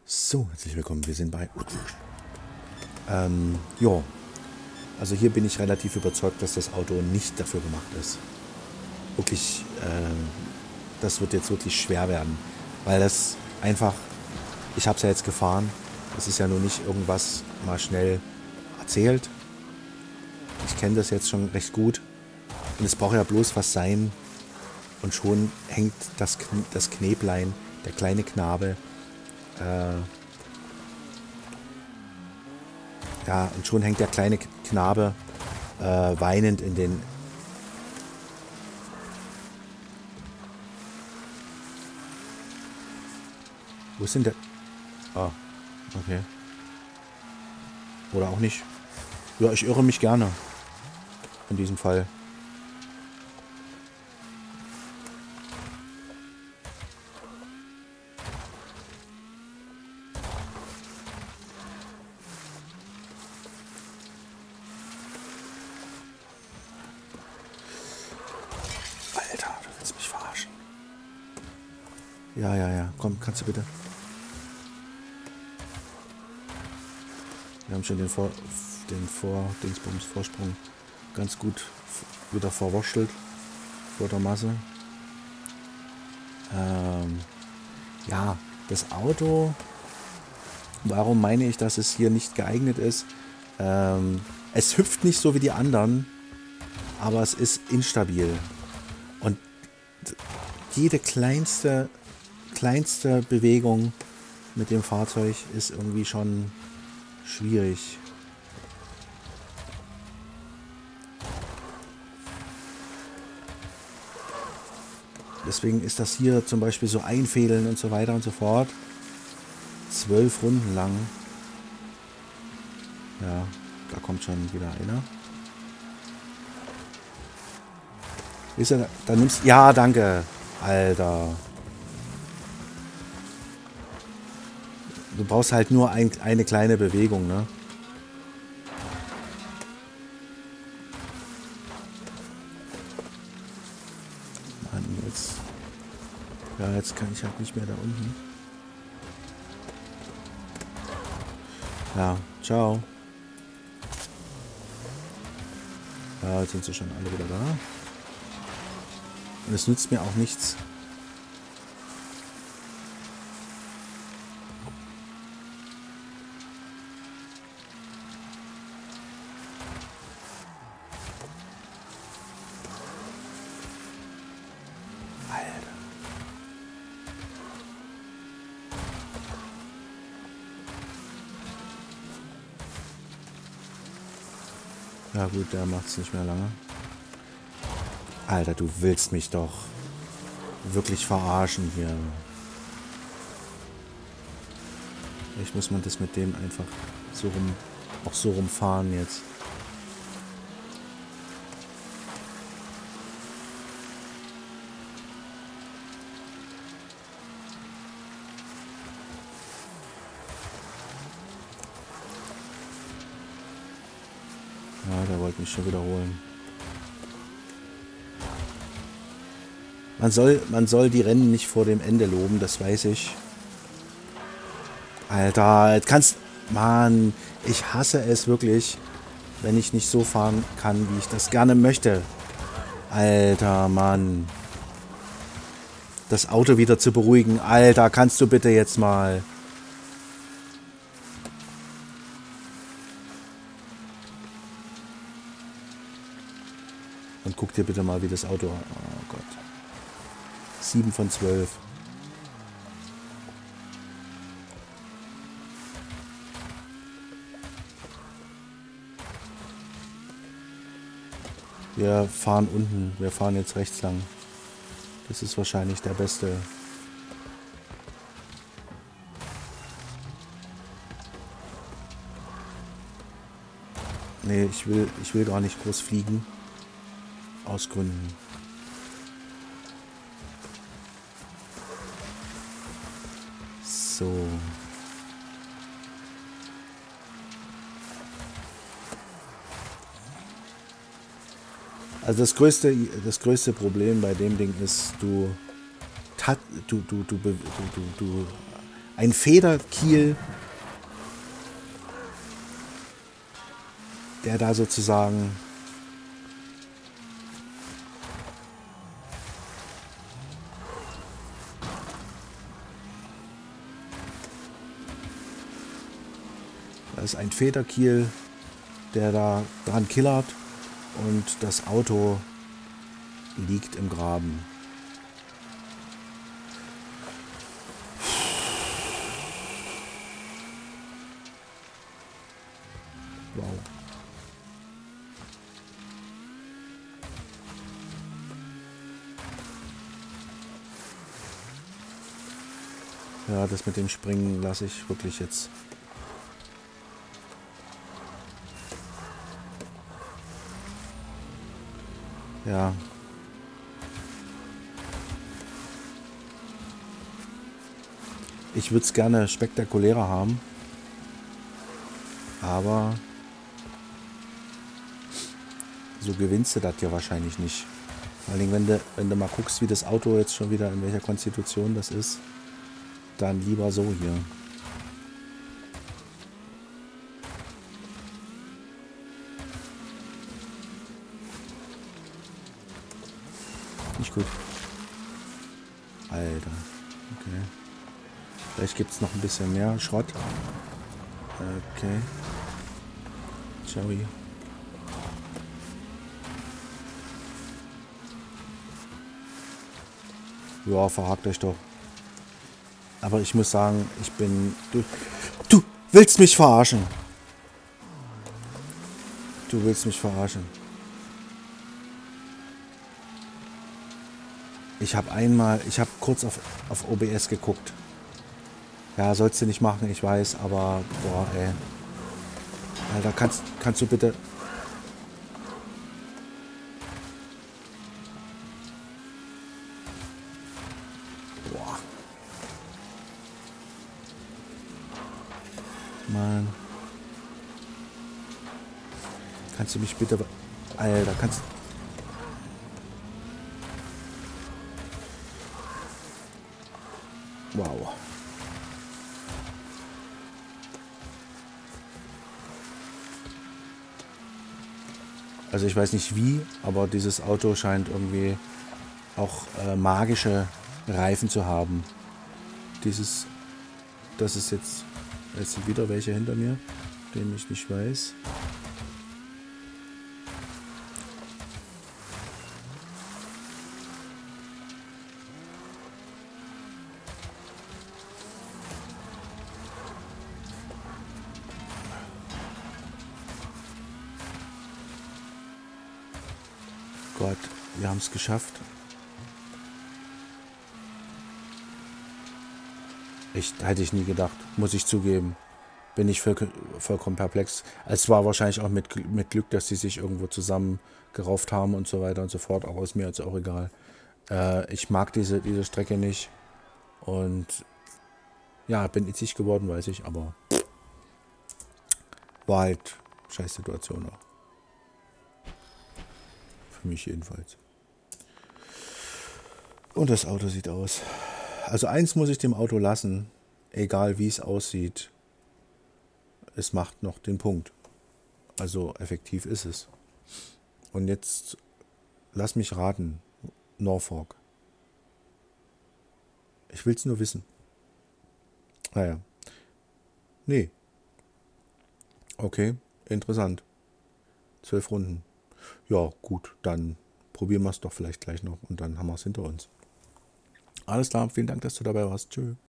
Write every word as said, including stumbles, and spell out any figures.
So, herzlich willkommen. Wir sind bei... Ähm, ja. Also hier bin ich relativ überzeugt, dass das Auto nicht dafür gemacht ist. Wirklich, äh, das wird jetzt wirklich schwer werden. Weil das einfach... Ich habe es ja jetzt gefahren. Das ist ja nur nicht irgendwas mal schnell erzählt. Ich kenne das jetzt schon recht gut. Und es braucht ja bloß was sein. Und schon hängt das, Kn das Knäblein, der kleine Knabe, äh, ja, und schon hängt der kleine Knabe äh, weinend in den... Wo ist denn der... Ah, okay. Oder auch nicht. Ja, ich irre mich gerne. In diesem Fall. Alter, du willst mich verarschen. Ja, ja, ja. Komm, kannst du bitte... Wir haben schon den Vor... den Vor... Dingsbums Vorsprung ganz gut wieder verwurschtelt vor der Masse. Ähm, ja, das Auto... Warum meine ich, dass es hier nicht geeignet ist? Ähm, es hüpft nicht so wie die anderen, aber es ist instabil. Und jede kleinste, kleinste Bewegung mit dem Fahrzeug ist irgendwie schon schwierig. Deswegen ist das hier zum Beispiel so einfädeln und so weiter und so fort. Zwölf Runden lang. Ja, da kommt schon wieder einer. Ist er, da nimmst ja, danke, Alter. Du brauchst halt nur ein, eine kleine Bewegung, ne? Mann, jetzt. Ja, jetzt kann ich halt nicht mehr da unten. Ja, ciao. Ja, jetzt sind sie schon alle wieder da. Und es nützt mir auch nichts. Alter. Ja gut, der macht's nicht mehr lange. Alter, du willst mich doch wirklich verarschen hier. Ich muss man das mit dem einfach so rum, auch so rumfahren jetzt. Ja, der wollte mich schon wiederholen. Man soll, man soll die Rennen nicht vor dem Ende loben, das weiß ich. Alter, jetzt kannst... Mann, ich hasse es wirklich, wenn ich nicht so fahren kann, wie ich das gerne möchte. Alter, Mann. Das Auto wieder zu beruhigen. Alter, kannst du bitte jetzt mal... Und guck dir bitte mal, wie das Auto... Oh Gott. sieben von zwölf. Wir fahren unten. Wir fahren jetzt rechts lang. Das ist wahrscheinlich der beste. Nee, ich will, ich will gar nicht groß fliegen. Aus Gründen. So. Also das größte, das größte Problem bei dem Ding ist, du, du, du, du, du, du, du ein Federkiel, der da sozusagen da ist ein Federkiel, der da dran killert und das Auto liegt im Graben. Wow. Ja, das mit dem Springen lasse ich wirklich jetzt. Ja. Ich würde es gerne spektakulärer haben. Aber so gewinnst du das ja wahrscheinlich nicht. Vor allem, wenn du, wenn du mal guckst, wie das Auto jetzt schon wieder, in welcher Konstitution das ist, dann lieber so hier. Nicht gut. Alter. Okay. Vielleicht gibt es noch ein bisschen mehr Schrott. Okay. Ciao. Ja, verhakt euch doch. Aber ich muss sagen, ich bin... Du, du willst mich verarschen. Du willst mich verarschen. Ich habe einmal... Ich habe kurz auf, auf O B S geguckt. Ja, sollst du nicht machen, ich weiß, aber... Boah, ey. Alter, kannst, kannst du bitte... Boah. Mann. Kannst du mich bitte... Alter, kannst... Wow. Also ich weiß nicht wie, aber dieses Auto scheint irgendwie auch äh, magische Reifen zu haben. Dieses... Das ist jetzt... Jetzt sind wieder welche hinter mir, den ich nicht weiß. Gott, wir haben es geschafft. Echt, hätte ich nie gedacht, muss ich zugeben. Bin ich voll, vollkommen perplex. Es war wahrscheinlich auch mit, mit Glück, dass sie sich irgendwo zusammengerauft haben und so weiter und so fort. Aber ist mir jetzt auch egal. Äh, ich mag diese, diese Strecke nicht. Und ja, bin itzig geworden, weiß ich, aber war halt scheiß Situation auch. Für mich jedenfalls. Und das Auto sieht aus. Also eins muss ich dem Auto lassen, egal wie es aussieht. Es macht noch den Punkt. Also effektiv ist es. Und jetzt lass mich raten. Norfolk. Ich will es nur wissen. Naja. Nee. Okay, interessant. Zwölf Runden. Ja, gut, dann probieren wir es doch vielleicht gleich noch und dann haben wir es hinter uns. Alles klar, vielen Dank, dass du dabei warst. Tschüss.